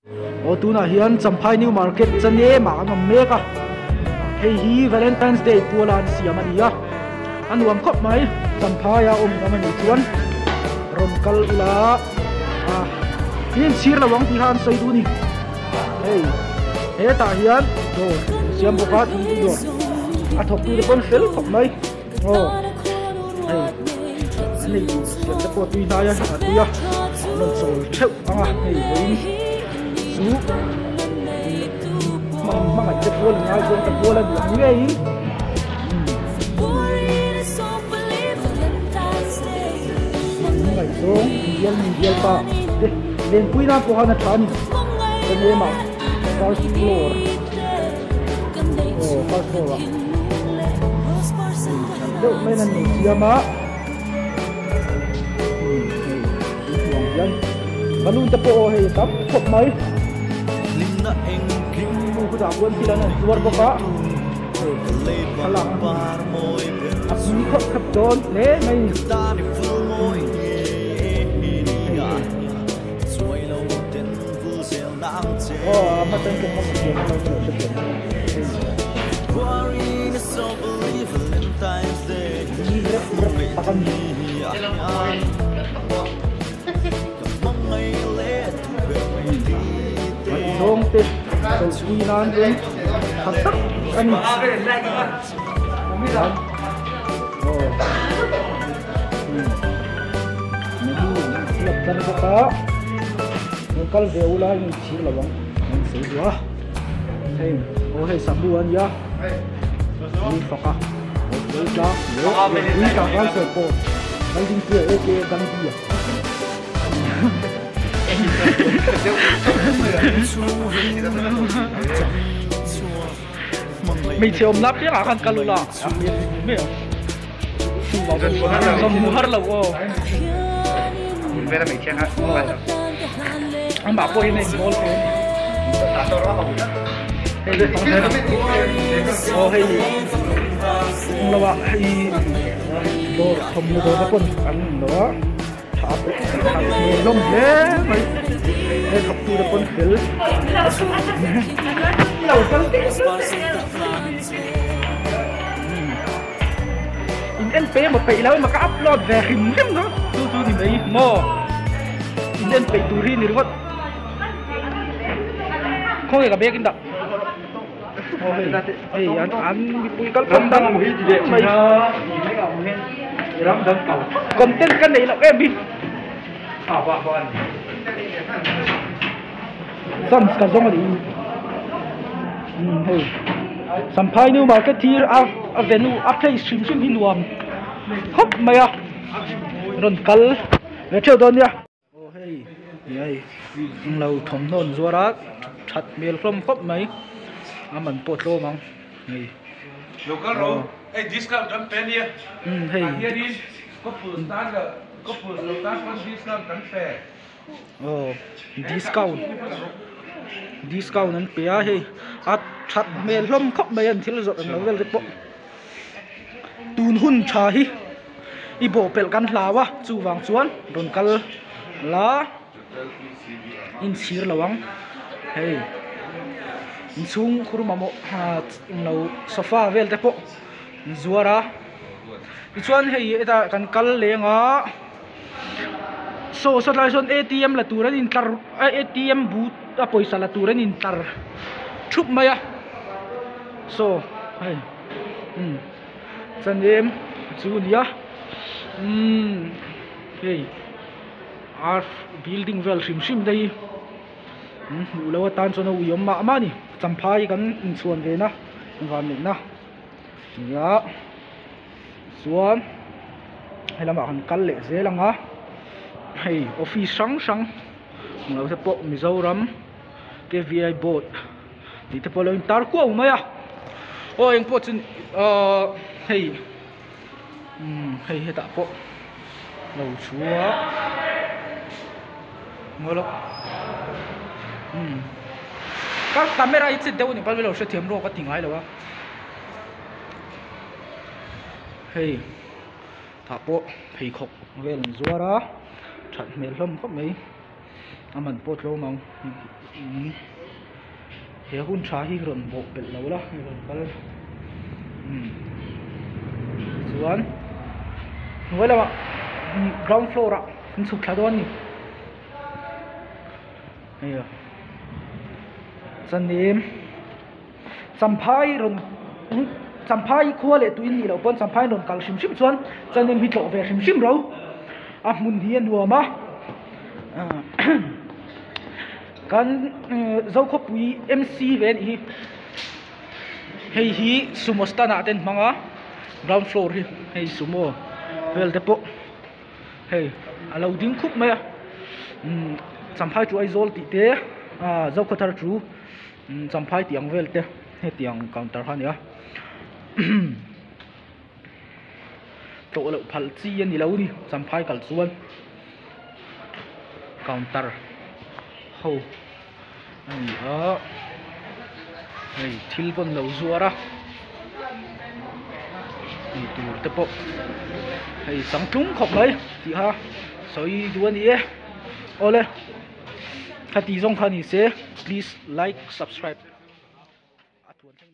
ô tu na hian Champhai New Market chane ma ngam meka hei hi Valentine's Day pualan siam ania anuam khop mai Champhai a namani chuan ron kal ula hian sir lawang ti han sei du ni hei he ta hian do siam boka ti do a thok tu de pon fel khop mai ô hei ani siam de po tu na ya tu ya non sol cheu anga hei hei su mga jepol nga yung tapulan lang ngayon mga isong hindi pa then puwi na po ka na tani kanema first floor oh first floor may nanisya ma yan balon ta po hey tap kop may đã quên thì là này luar boka halang abni khop khap don le mai oh matan kong masakyan na masakyan dong tip so kuinan din hatak ani kumilan oh medu silap tan boka kal veula ni chir lawang ang sewa hey oh hey sabuan ya ni faka oh ja ni ka kan se po kan din tu ke kan dia mình chiều nắp biết là khăn calula biết không vào bên trong mua hết là ô bây giờ mình check hết anh bảo cô này ngon thế hey đây phẳng thế ô hey là bạn hey đồ không mua đồ quân ăn nữa thả thả lông thế mày đây học tu được con phil in NP một phải lâu mà cái upload về hình lắm đó tu thì mấy mò in NP tu ri này đúng không không hề gặp bé kinh đậm anh bùi cắt con đăng mày còn tên cái này là em đi Sam ska zonga di hey Champhai New Market here a venue a place sim hinuam hop maya ron kal ve theu don ya oh hey yai lâu thom non zora that mel from khop mai aman potlo mang hey local ro hey discount campaign here hey here is couple local discount campaign oh discount nan pe a he a that mel hlom khop mai an thil zot an lo vel te po tun hun tha hi i bo pel kan hlawa chu wang chuan ron kal la in sir lawang hey in chung khurumamo ha lo sofa vel te po zuara i chuan hei eta kan kal lenga so lai son ATM la turan in tar ATM boot a poisa la turan in tar thup maya so hey chanem chunia hey ar building well sim dai ulawa tan chona uyom ma mani Champhai kan in chuan ve na van nek na ya chuan helama kan kal le zelanga hey office sang ngau se po Mizoram KVI board ti te polo in tar ko maya o eng po chun hey hey heta po lo chua ngolo các camera ít sẽ đeo những cái video sẽ thiểm rồi có tiếng ai đâu á hey thả bộ thì khóc về lần rùa đó chặt mệt lắm có mấy aman pot lo mau he hun tha hi ron bo pel lo la ron kal chuan wala ma ground floor a kun su thladon ni aya chanim champhai ron champhai khuale tuin ni lo pon champhai ron kal sim sim chuan chanim hi tlo ve sim sim ro a mun hi nuama kan zo kho pui MC ven hi hei hi sumo stana ten manga ground floor hi hei sumo vel te po hei alo ding khup mai champhai chu ai zol ti te zo kho thar chu champhai tiang vel te he tiang counter ha nia to lo phal chi ani lo ni champhai kal chuan counter ho ai hei thil bon lo zuara ni tur te po hei sang tlung khop mai ti ha soi duan ni e ole khati zong khani se please like subscribe.